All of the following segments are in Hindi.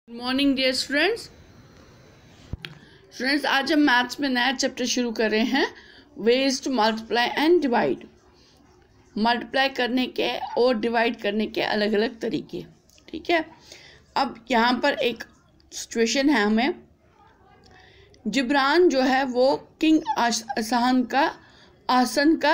Morning dear students. आज हम मैथ्स में नया चैप्टर शुरू कर रहे हैं, ways to multiply and divide. Multiply करने के और डिवाइड करने के अलग अलग तरीके। ठीक है, अब यहाँ पर एक सिचुएशन है, हमें जिब्रान जो है वो किंग आसन का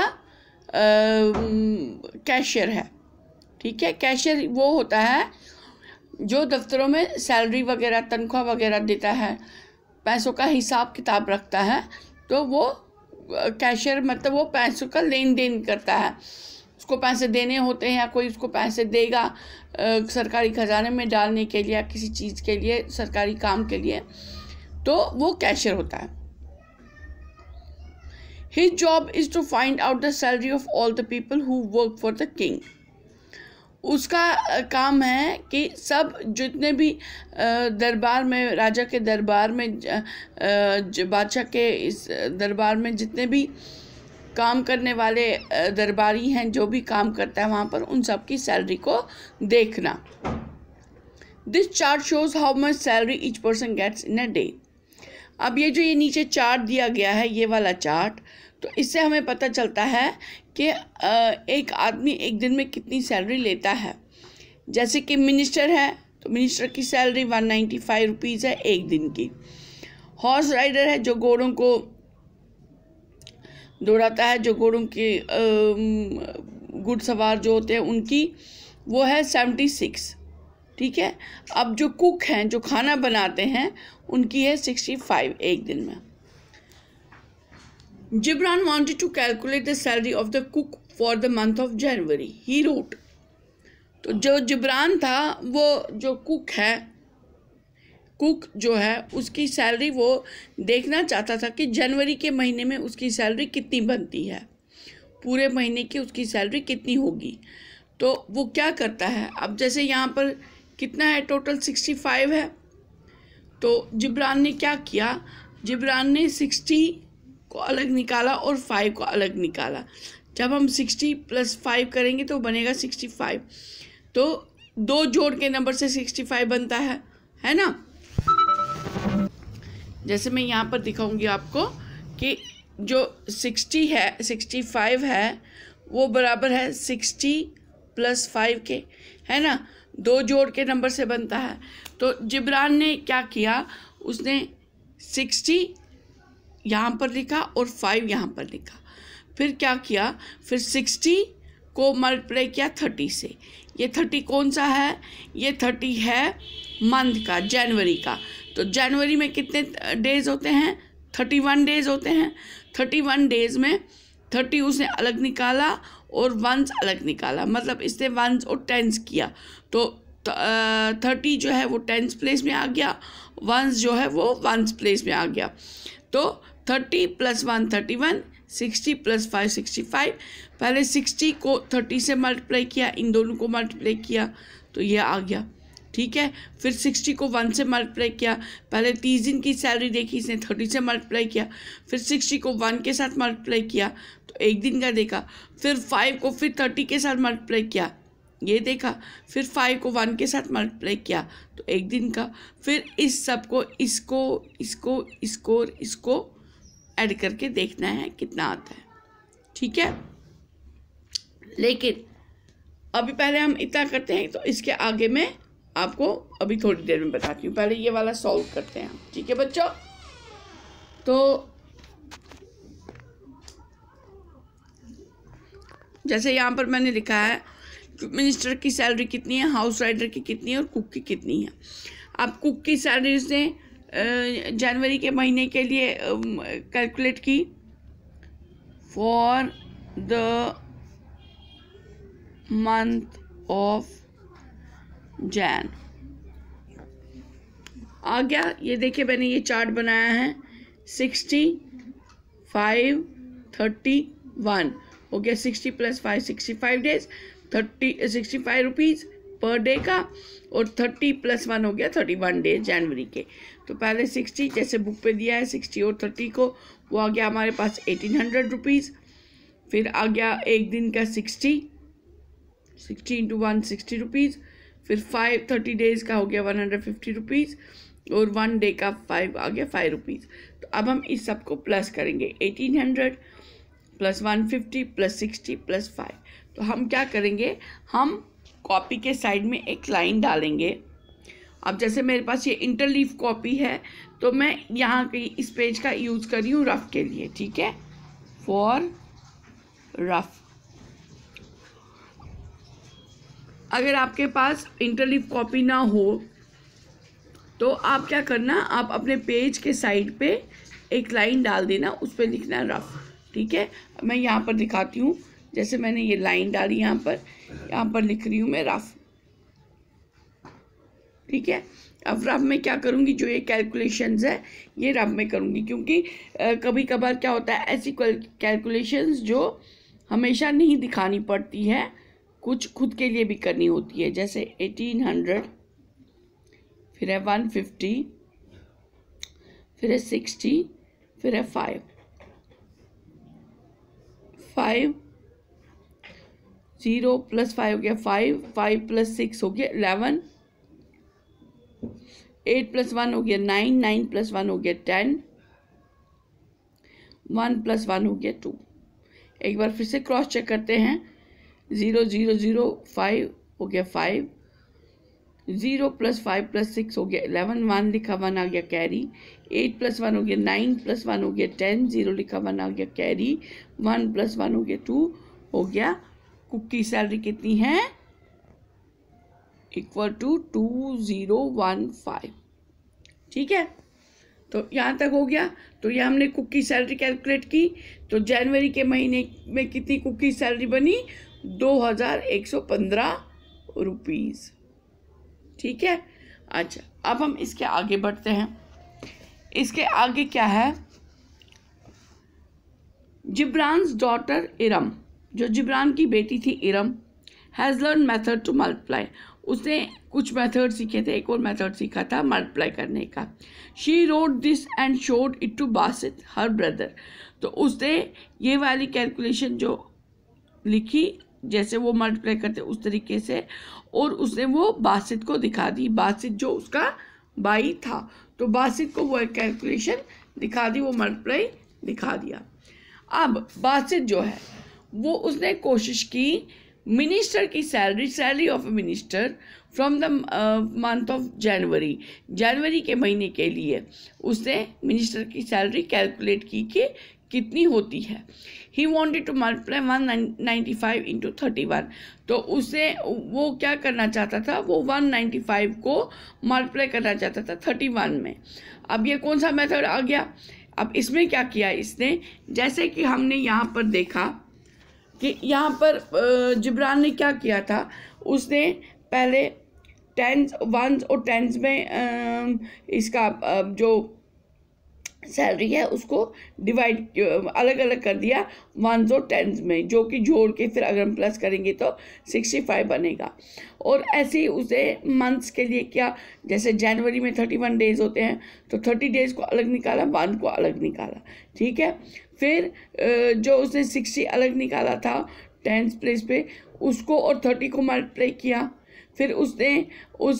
कैशियर है। ठीक है, कैशियर वो होता है जो दफ्तरों में सैलरी वगैरह तनख्वाह वगैरह देता है, पैसों का हिसाब किताब रखता है। तो वो कैशियर मतलब वो पैसों का लेन देन करता है। उसको पैसे देने होते हैं या कोई उसको पैसे देगा सरकारी खजाने में डालने के लिए या किसी चीज़ के लिए, सरकारी काम के लिए, तो वो कैशियर होता है। His job is to find out the salary of all the people who work for the king. उसका काम है कि सब जितने भी दरबार में, राजा के दरबार में, बादशाह के इस दरबार में जितने भी काम करने वाले दरबारी हैं, जो भी काम करता है वहाँ पर, उन सब की सैलरी को देखना। This chart shows how much salary each person gets in a day. अब ये जो ये नीचे चार्ट दिया गया है, ये वाला चार्ट, तो इससे हमें पता चलता है कि एक आदमी एक दिन में कितनी सैलरी लेता है। जैसे कि मिनिस्टर है तो मिनिस्टर की सैलरी 195 रुपीज़ है एक दिन की। हॉर्स राइडर है जो घोड़ों को दौड़ाता है, जो घोड़ों के घुड़सवार जो होते हैं उनकी, वो है 76। ठीक है, अब जो कुक हैं जो खाना बनाते हैं उनकी है 65 एक दिन में। Gibran wanted to calculate the salary of the cook for the month of January. He wrote. तो जो जिब्रान था वो जो कुक है, कुक जो है उसकी सैलरी वो देखना चाहता था कि जनवरी के महीने में उसकी सैलरी कितनी बनती है, पूरे महीने की उसकी सैलरी कितनी होगी। तो वो क्या करता है, अब जैसे यहाँ पर कितना है, टोटल 65 है। तो जिब्रान ने क्या किया, जिब्रान ने 60 को अलग निकाला और 5 को अलग निकाला। जब हम 60 + 5 करेंगे तो बनेगा 65। तो दो जोड़ के नंबर से 65 बनता है ना। जैसे मैं यहाँ पर दिखाऊंगी आपको कि जो 65 है वो बराबर है 60 + 5 के, है ना। दो जोड़ के नंबर से बनता है। तो जिब्रान ने क्या किया, उसने 60 यहाँ पर लिखा और 5 यहाँ पर लिखा। फिर क्या किया, फिर 60 को मल्टीप्लाई किया 30 से। ये 30 कौन सा है, ये 30 है मंथ का, जनवरी का। तो जनवरी में कितने डेज होते हैं, 31 डेज होते हैं। 31 डेज में 30 उसने अलग निकाला और वंस अलग निकाला, मतलब इसने वंस और टेंस किया। तो 30 जो है वो टेंस प्लेस में आ गया, वंस जो है वो वंस प्लेस में आ गया। तो 30 + 1 31, 60 + 5 65। पहले 60 को 30 से मल्टीप्लाई किया, इन दोनों को मल्टीप्लाई किया तो ये आ गया। ठीक है, फिर 60 को 1 से मल्टीप्लाई किया, पहले 30 दिन की सैलरी देखी, इसने 30 से मल्टीप्लाई किया। फिर 60 को 1 के साथ मल्टीप्लाई किया तो एक दिन का देखा। फिर 5 को फिर 30 के साथ मल्टीप्लाई किया, ये देखा। फिर 5 को 1 के साथ मल्टीप्लाई किया तो एक दिन का। फिर इस सब को इसको ऐड करके देखना है कितना आता है। ठीक है, लेकिन अभी पहले हम इतना करते हैं, तो इसके आगे मैं आपको अभी थोड़ी देर में बताती हूँ। पहले ये वाला सॉल्व करते हैं। ठीक है बच्चों, तो जैसे यहाँ पर मैंने लिखा है मिनिस्टर की सैलरी कितनी है, हाउस राइडर की कितनी है और कुक की कितनी है। अब कुक की सैलरी उसने जनवरी के महीने के लिए कैलकुलेट की, for the month of Jan. आ गया, ये देखिए मैंने ये चार्ट बनाया है। 60 5 31 हो गया, 60 + 5 65 डेज, 65 रुपीज़ पर डे का, और 30 + 1 हो गया 31 डेज जनवरी के। तो पहले 60 जैसे बुक पे दिया है, 60 और 30 को, वो आ गया हमारे पास 1800 रुपीज़। फिर आ गया एक दिन का 60 × 1 60 रुपीज़। फिर 30 डेज़ का हो गया 150 रुपीज़, और 1 डे का 5 आ गया 5 रुपीज़। तो अब हम इस सब को प्लस करेंगे, 1800 प्लस 150 प्लस 60 प्लस 5। तो हम क्या करेंगे, हम कॉपी के साइड में एक लाइन डालेंगे। अब जैसे मेरे पास ये इंटरलीफ कॉपी है, तो मैं यहाँ की इस पेज का यूज़ कर रही हूँ रफ के लिए, ठीक है, फॉर रफ। अगर आपके पास इंटरलीफ कॉपी ना हो तो आप क्या करना, आप अपने पेज के साइड पे एक लाइन डाल देना, उस पर लिखना रफ, ठीक है। मैं यहाँ पर दिखाती हूँ, जैसे मैंने ये लाइन डाली यहाँ पर लिख रही हूँ मैं रफ, ठीक है। अब रफ में क्या करूँगी, जो ये कैलकुलेशंस है ये रफ में करूँगी, क्योंकि कभी कभार क्या होता है, ऐसी कैलकुलेशंस जो हमेशा नहीं दिखानी पड़ती है, कुछ खुद के लिए भी करनी होती है। जैसे 1800, फिर है 150, फिर है 60, फिर है 5, 0 प्लस 5 हो गया 5, 5 प्लस 6 हो गया 11, 8 प्लस 1 हो गया 9, 9 प्लस 1 हो गया 10, 1 प्लस 1 हो गया 2। एक बार फिर से क्रॉस चेक करते हैं, 0 0 0 5 हो गया 5, 0 प्लस 5 प्लस 6 हो गया 11, 1 लिखा 1 आ गया कैरी, 8 प्लस 1 हो गया 9 प्लस 1 हो गया 10, 0 लिखा 1 आ गया कैरी, 1 प्लस 1 हो गया 2 हो गया। कुक की सैलरी कितनी है, इक्वल टू 2015, ठीक है। तो यहाँ तक हो गया। तो ये हमने कुक की सैलरी कैलकुलेट की। तो जनवरी के महीने में कितनी कुक की सैलरी बनी, 2115 रुपीज़, ठीक है। अच्छा, अब हम इसके आगे बढ़ते हैं। इसके आगे क्या है, जिब्रान्स डॉटर इरम, जो जिब्रान की बेटी थी Iram, has learn method to multiply, उसने कुछ मेथड सीखे थे, एक और मेथड सीखा था मल्टीप्लाई करने का। She wrote this and showed it to Basit her brother, तो उसने ये वाली कैलकुलेशन जो लिखी, जैसे वो मल्टीप्लाई करते उस तरीके से, और उसने वो बासित को दिखा दी। बासित जो उसका भाई था, तो बासित को वो कैलकुलेशन दिखा दी, वो मल्टीप्लाई दिखा दिया। अब बासित जो है वो उसने कोशिश की मिनिस्टर की salary of a minister from the month of January के महीने के लिए उसने मिनिस्टर की सैलरी कैलकुलेट की कि कितनी होती है। He wanted to multiply 195 into 31, तो उसे वो क्या करना चाहता था, वो 195 को मल्टीप्लाई करना चाहता था 31 में। अब ये कौन सा मेथड आ गया, अब इसमें क्या किया इसने, जैसे कि हमने यहाँ पर देखा कि यहाँ पर जिब्रान ने क्या किया था, उसने पहले टेंस, वंस और टेंस में इसका जो सैलरी है उसको डिवाइड अलग अलग कर दिया वंस और टेंस में, जो कि जोड़ के फिर अगर हम प्लस करेंगे तो 65 बनेगा। और ऐसे ही उसे मंथ्स के लिए क्या, जैसे जनवरी में 31 डेज होते हैं, तो 30 डेज को अलग निकाला, 1 को अलग निकाला, ठीक है। फिर जो उसने 60 अलग निकाला था टेंस प्लेस पे, उसको और 30 को मल्टीप्लाई किया। फिर उसने उस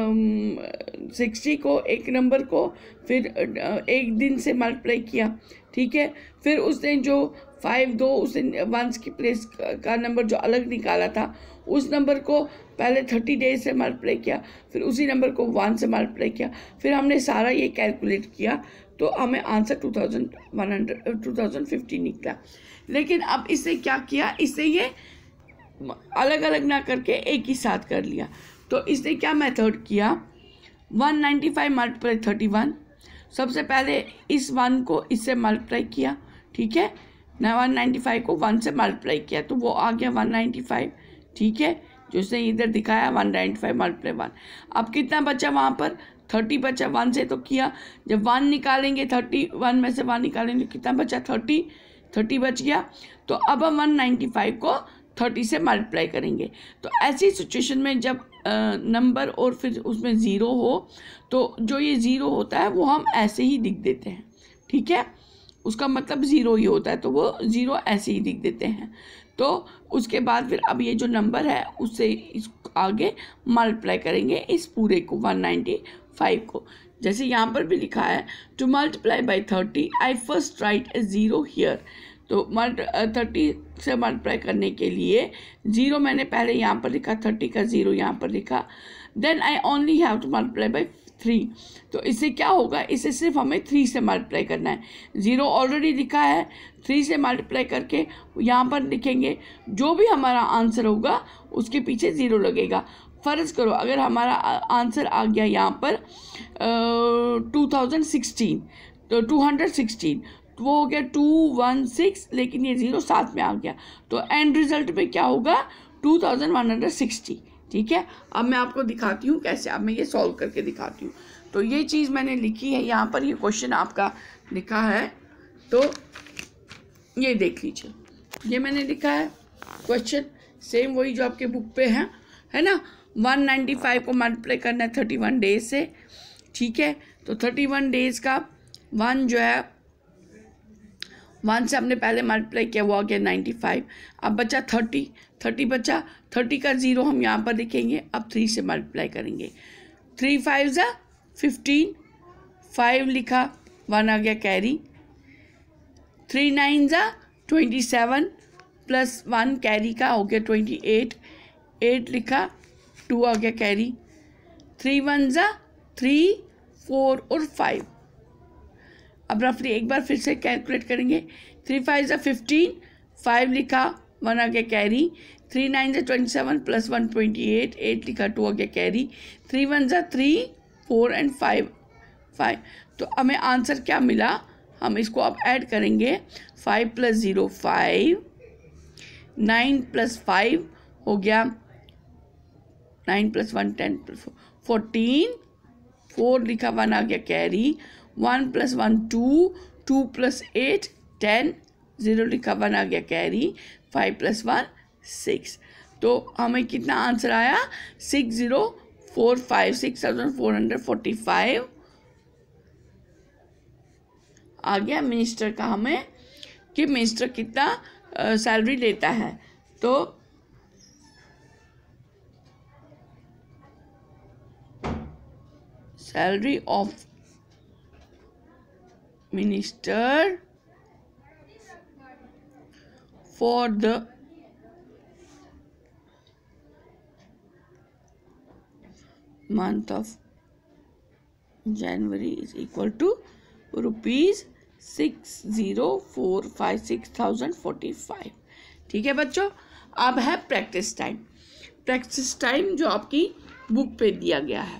60 को, एक नंबर को, फिर एक दिन से मल्टीप्लाई किया, ठीक है। फिर उसने जो 5 2 उसने वंस की प्लेस का नंबर जो अलग निकाला था, उस नंबर को पहले 30 डेज से मल्टीप्लाई किया, फिर उसी नंबर को 1 से मल्टीप्लाई किया। फिर हमने सारा ये कैलकुलेट किया, तो हमें आंसर 2050 निकला। लेकिन अब इसने क्या किया, इसने ये अलग अलग ना करके एक ही साथ कर लिया। तो इसने क्या मेथड किया, 195 मल्टीप्लाई 31, सबसे पहले इस 1 को इससे मल्टीप्लाई किया, ठीक है ना, 195 को 1 से मल्टीप्लाई किया, तो वो आ गया 195, ठीक है, जो उसने इधर दिखाया 195 मल्टीप्लाई 1। अब कितना बचा वहाँ पर, 30 बचा, 1 से तो किया, जब 1 निकालेंगे 31 में से 1 निकालेंगे कितना बचा, 30 बच गया। तो अब हम 195 को 30 से मल्टीप्लाई करेंगे। तो ऐसी सिचुएशन में जब नंबर और फिर उसमें ज़ीरो हो, तो जो ये ज़ीरो होता है वो हम ऐसे ही लिख देते हैं, ठीक है, उसका मतलब ज़ीरो ही होता है, तो वो ज़ीरो ऐसे ही लिख देते हैं। तो उसके बाद फिर अब ये जो नंबर है उससे आगे मल्टीप्लाई करेंगे इस पूरे को 195 को। जैसे यहाँ पर भी लिखा है to multiply by 30 I first write a zero here. तो 30 से मल्टीप्लाई करने के लिए ज़ीरो मैंने पहले यहाँ पर लिखा, 30 का ज़ीरो यहाँ पर लिखा। Then I only have to multiply by 3। तो इससे क्या होगा, इसे सिर्फ हमें 3 से मल्टीप्लाई करना है। ज़ीरो ऑलरेडी लिखा है, 3 से मल्टीप्लाई करके यहाँ पर लिखेंगे, जो भी हमारा आंसर होगा उसके पीछे ज़ीरो लगेगा। फ़र्ज़ करो अगर हमारा आंसर आ गया यहाँ पर 2016, तो 216, तो वो हो गया 216, लेकिन ये ज़ीरो साथ में आ गया, तो एंड रिज़ल्ट में क्या होगा 2160। ठीक है, अब मैं आपको दिखाती हूँ कैसे, अब मैं ये सॉल्व करके दिखाती हूँ। तो ये चीज़ मैंने लिखी है यहाँ पर, ये क्वेश्चन आपका लिखा है, तो ये देख लीजिए, ये मैंने लिखा है क्वेश्चन, सेम वही जो आपके बुक पे है ना। 195 को मल्टीप्लाई करना है 31 डेज से। ठीक है, तो 31 डेज का 1 जो है 1 से हमने पहले मल्टीप्लाई किया, वो आ गया 95। अब बचा 30 बचा, 30 का ज़ीरो हम यहाँ पर लिखेंगे, अब 3 से मल्टीप्लाई करेंगे। 3 5 ज़ा 15, 5 लिखा, 1 आ गया कैरी। 3 9 ज़ा 27 प्लस 1 कैरी का हो गया 28, 8 लिखा, 2 आ गया कैरी। 3 1 ज़ा 3, 4 और 5। अब रफली एक बार फिर से कैलकुलेट करेंगे। 3 5 ज़ा 15, 5 लिखा, 1 आ गया कैरी। 3 9 ज़ा 27 प्लस 1 28, 8 लिखा, 2 आ गया कैरी। 3 1 ज़ा 3, 4 एंड 5। तो हमें आंसर क्या मिला, हम इसको अब ऐड करेंगे। 5 प्लस 0 5, 9 प्लस 5 हो गया 9 प्लस 1 10 प्लस 14, 4 लिखा, 1 आ गया कैरी। 1 प्लस 1 2, 2 प्लस 8 10, 0 लिखा, 1 आ गया कैरी। 5 प्लस 1 6। तो हमें कितना आंसर आया 6045, 6445 आ गया मिनिस्टर का, हमें कि मिनिस्टर कितना सैलरी लेता है। तो salary of minister for the month of January is equal to rupees 6045, ठीक है बच्चों। अब है प्रैक्टिस टाइम। प्रैक्टिस टाइम जो आपकी बुक पे दिया गया है,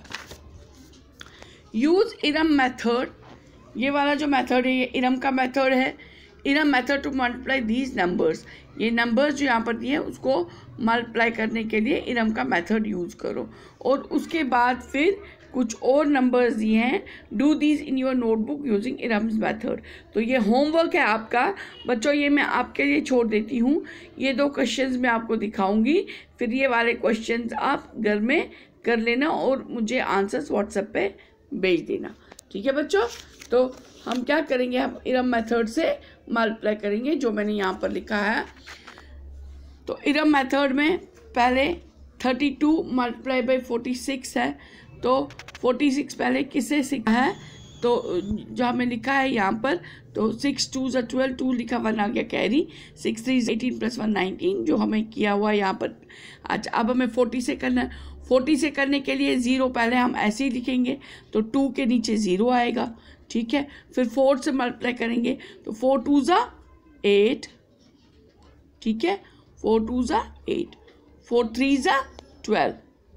यूज इरम मेथड। ये वाला जो मेथड है ये इरम का मेथड है। Iram method to multiply these numbers, ये नंबर्स जो यहाँ पर दिए हैं उसको मल्टीप्लाई करने के लिए इरम का मेथड यूज़ करो। और उसके बाद फिर कुछ और नंबर्स दिए हैं, do these in your notebook using Iram's मेथड। तो ये होमवर्क है आपका बच्चों, ये मैं आपके लिए छोड़ देती हूँ। ये 2 क्वेश्चंस मैं आपको दिखाऊंगी, फिर ये वाले क्वेश्चंस आप घर में कर लेना और मुझे आंसर्स व्हाट्सएप पे भेज देना, ठीक है बच्चों। तो हम क्या करेंगे, हम इरम मेथड से मल्टीप्लाई करेंगे जो मैंने यहाँ पर लिखा है। तो इरम मेथड में पहले 32 मल्टीप्लाई बाई 46 है, तो 46 पहले किससे सीखा है, तो जो हमें लिखा है यहाँ पर, तो 6 2 ज़ा 12, 2 लिखा, 1 आ गया कैरी। 6 3 18 प्लस 1 19 जो हमें किया हुआ है यहाँ पर। अच्छा अब हमें 40 से करना है। 40 से करने के लिए 0 पहले हम ऐसे ही लिखेंगे, तो 2 के नीचे 0 आएगा, ठीक है। फिर 4 से मल्टीप्लाई करेंगे, तो 4 2 ज़ा 8, ठीक है, 4 2 ज़ा 8, 4 3 ज़ा 12,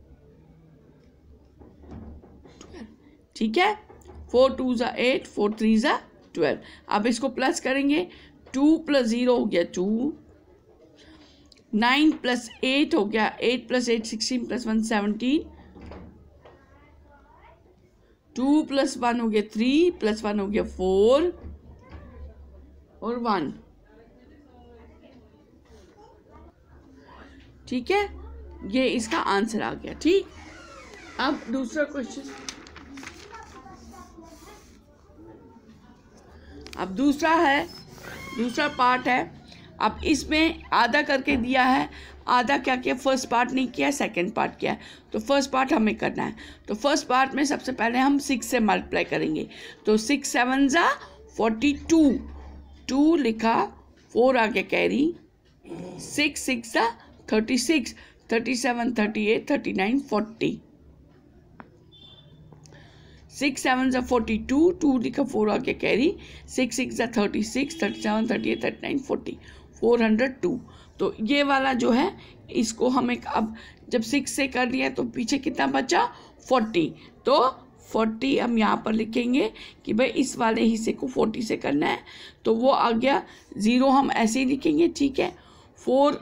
ठीक है। 4 2 ज़ा 8, 4 3 ज़ा 12। अब इसको प्लस करेंगे, 2 प्लस 0 हो गया 2, 9 प्लस 8 हो गया, 8 प्लस 8 16 प्लस 1 17, 2 प्लस 1 हो गया 3, प्लस 1 हो गया 4 और 1, ठीक है। ये इसका आंसर आ गया, ठीक। अब दूसरा क्वेश्चन, अब दूसरा पार्ट है। अब इसमें आधा करके दिया है, आधा क्या किया, फर्स्ट पार्ट नहीं किया, सेकंड पार्ट किया है, तो फर्स्ट पार्ट हमें करना है। तो फर्स्ट पार्ट में सबसे पहले हम 6 से मल्टीप्लाई करेंगे, तो 6 7 ज़ा 42, 2 लिखा, 4 आगे कैरी, 6 6 ज़ा 36, 37 38 39 40, 6 7 ज़ा 42, 2 लिखा, 4 आगे कैरी, 6 6 ज़ा 36, 37 38 39 40, 402। तो ये वाला जो है इसको हमें अब जब 6 से कर लिया तो पीछे कितना बचा, 40। तो 40 हम यहाँ पर लिखेंगे कि भाई इस वाले हिस्से को 40 से करना है, तो वो आ गया 0, हम ऐसे ही लिखेंगे, ठीक है। 4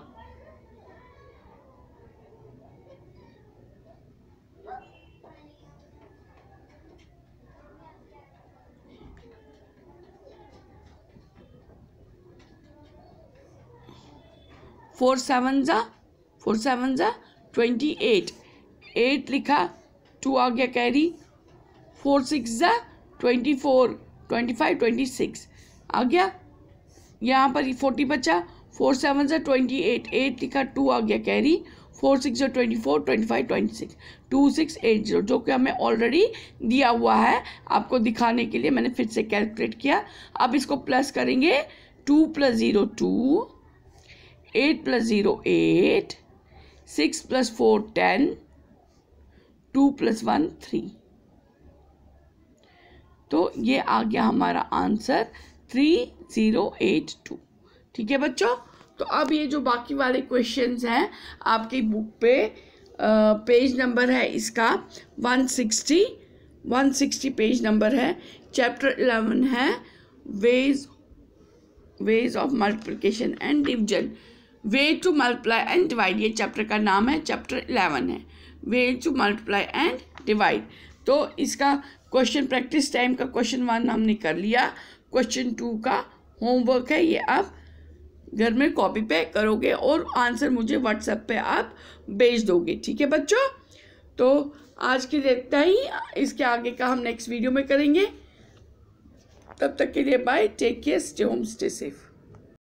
4 7 ज़ा 28, 8 लिखा, 2 आ गया कैरी, 4 6 ज़ा 24, 25 26 आ गया, यहाँ पर 40 बचा, 4 7 ज़ा 28, 8 लिखा, 2 आ गया कैरी, 4 6 ज़ा 24, 25 26, 2 6 8 0, जो कि हमें ऑलरेडी दिया हुआ है, आपको दिखाने के लिए मैंने फिर से कैलकुलेट किया। अब इसको प्लस करेंगे, 2 + 0 2, 8 + 0 8, 6 + 4 10, 2 + 1 3। तो ये आ गया हमारा आंसर 3082। ठीक है बच्चों, तो अब ये जो बाकी वाले क्वेश्चंस हैं आपकी बुक पे पेज नंबर है इसका 160 पेज नंबर है, चैप्टर 11 है ways of multiplication and division, way to multiply and divide, ये चैप्टर का नाम है, चैप्टर 11 है, way to multiply and divide. तो इसका क्वेश्चन प्रैक्टिस टाइम का क्वेश्चन 1 हमने कर लिया, क्वेश्चन 2 का होमवर्क है, ये आप घर में कॉपी पे करोगे और आंसर मुझे व्हाट्सएप पे आप भेज दोगे। ठीक है बच्चों, तो आज के लिए इतना ही, इसके आगे का हम नेक्स्ट वीडियो में करेंगे। तब तक के लिए bye, take care, stay home, stay safe.